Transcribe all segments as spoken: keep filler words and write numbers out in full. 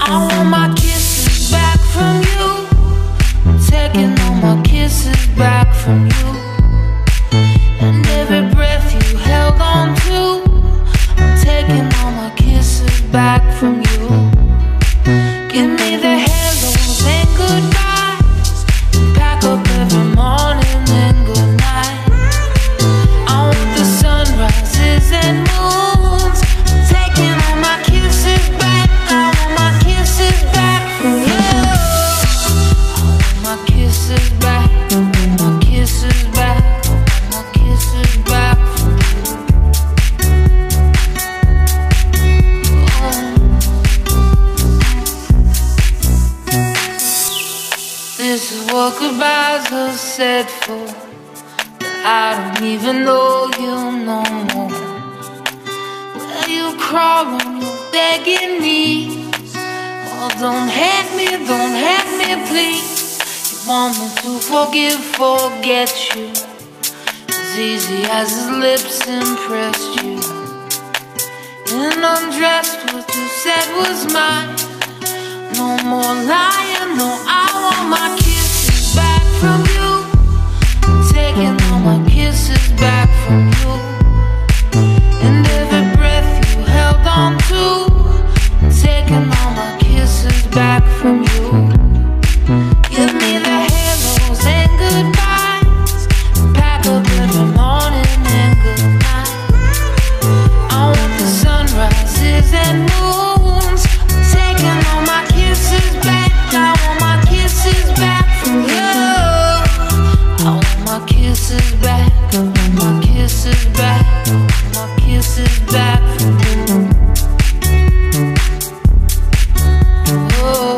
I want my kisses back from you. I'm taking all my kisses back from you. And every breath you held on to, I'm taking all my kisses back from you. Give me the hellos and goodbyes, pack up every morning and good night. I want the sunrises and moons, I'm taking all my kisses back. I want my kisses back from you. I want my kisses back, I want my kisses back, I want my kisses back from you. Oh. This is what goodbyes are said for, but I don't even know you no more. Where you crawl on your begging knees. Oh, don't hate me, don't hate me, please. You want me to forgive, forget you, as easy as his lips impressed you. And undressed, what you said was mine. No more lying, no, I want my kisses back from you. I'm taking all my kisses back from you. And every breath you held on to, I'm taking all my kisses back from you. Give me the hellos and goodbyes, pack up every morning and good night. I want the sunrises and moons, I'm taking all my kisses back. I want my kisses back from you. I want my kisses back, I want my kisses back, I want my kisses back from you. Oh.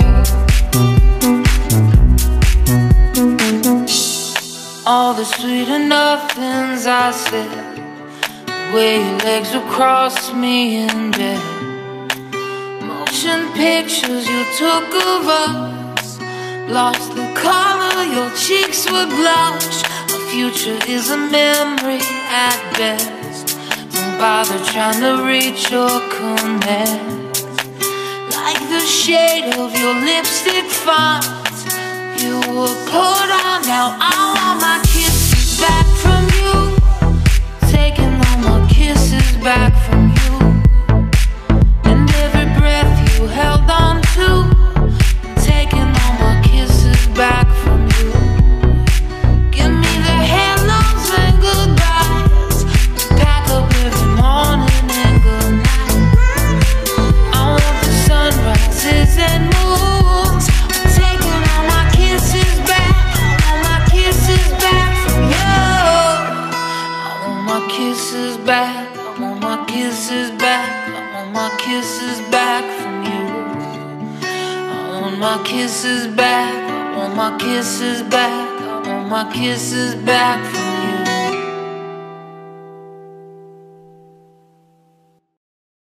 All the sweet nothings I said, the way your legs would cross me in bed, motion pictures you took of us, lost the color, your cheeks would blush. Our future is a memory at best. Don't bother trying to reach or connect. Like the shade of your lipstick font you were put on. Now I want my kisses back from you, taking all my kisses back from you. And every breath you held on to, I'm taking all my kisses back from you. Give me the hellos and goodbyes, pack up every morning and good night. I want the sunrises and moons, I'm taking all my kisses back, all my kisses back from you. I want my kisses back, I want my kisses back, I want my kisses back from you. I want my kisses back, I want my kisses back, I want my kisses back from you.